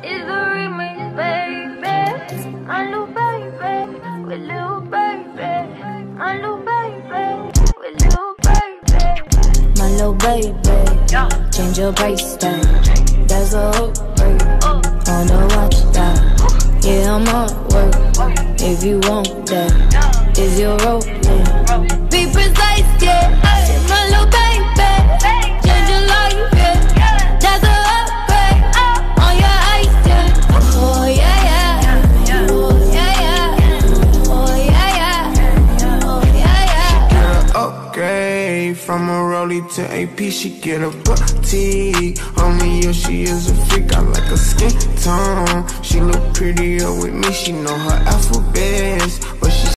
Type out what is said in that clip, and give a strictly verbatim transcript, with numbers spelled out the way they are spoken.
It's the remix, baby. My little baby, with little baby. My little baby, with little baby. My little baby, change your price tag. That's a hook break. On the watch that. Yeah, I'm on work. If you want that, is your rope, yeah. Be precise, yeah. My little baby, change your life, yeah. That's a upgrade on your ice, yeah. Oh yeah, yeah. Oh yeah, yeah. Oh yeah, yeah. Oh yeah, yeah. She get an upgrade from a rollie to A P. She get a boutique. Homie, yo, she is a freak. I like her skin tone. She look prettier with me. She know her alphabets, but she